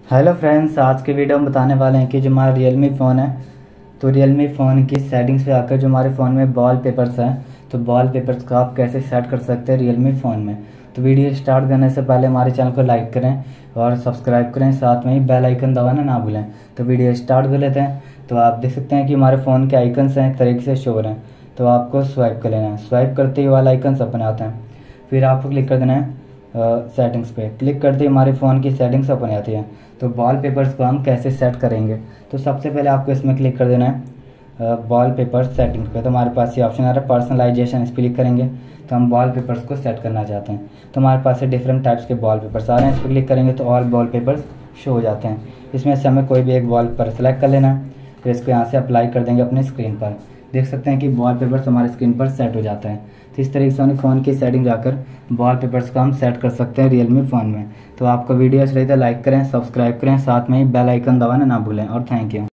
Hello friends, आज के video में बताने वाले हैं कि जो हमारा रियलमी फ़ोन है तो रियलमी फ़ोन की सेटिंग्स पे आकर जो हमारे फ़ोन में वॉलपेपर्स हैं तो वॉलपेपर्स को आप कैसे सेट कर सकते हैं रियलमी फ़ोन में। तो वीडियो स्टार्ट करने से पहले हमारे चैनल को लाइक करें और सब्सक्राइब करें, साथ में ही बेल आइकन दबाना ना भूलें। तो वीडियो स्टार्ट कर लेते हैं। तो आप देख सकते हैं कि हमारे फ़ोन के आइकन्स हैं, एक तरीके से शो हो रहे हैं। तो आपको स्वाइप कर लेना है, स्वाइप करते ही वाला आइकन्स अपने आते हैं। फिर आपको क्लिक कर देना है सेटिंग्स पे। क्लिक करते ही हमारे फ़ोन की सेटिंग्स ओपन आती है। तो वॉलपेपर्स को हम कैसे सेट करेंगे, तो सबसे पहले आपको इसमें क्लिक कर देना है वॉलपेपर सेटिंग्स पे। तो हमारे पास ये ऑप्शन आ रहा है पर्सनलाइजेशन, इस पर क्लिक करेंगे तो हम वॉलपेपर्स को सेट करना चाहते हैं। तो हमारे पास से डिफरेंट टाइप्स के वॉलपेपर्स आ रहे हैं, इस पर क्लिक करेंगे तो ऑल वॉलपेपर्स शो हो जाते हैं। इसमें से हमें कोई भी एक वॉलपेपर सेलेक्ट कर लेना है, फिर इसको यहाँ से अप्लाई कर देंगे अपने स्क्रीन पर। देख सकते हैं कि वॉलपेपर्स हमारे स्क्रीन पर सेट हो जाता है। तो इस तरीके से अपने फ़ोन की सेटिंग जाकर वॉलपेपर्स को हम सेट कर सकते हैं रियलमी फ़ोन में। तो आपको वीडियो अच्छी लगी तो लाइक करें, सब्सक्राइब करें, साथ में ही बेल आइकन दबाना ना भूलें। और थैंक यू।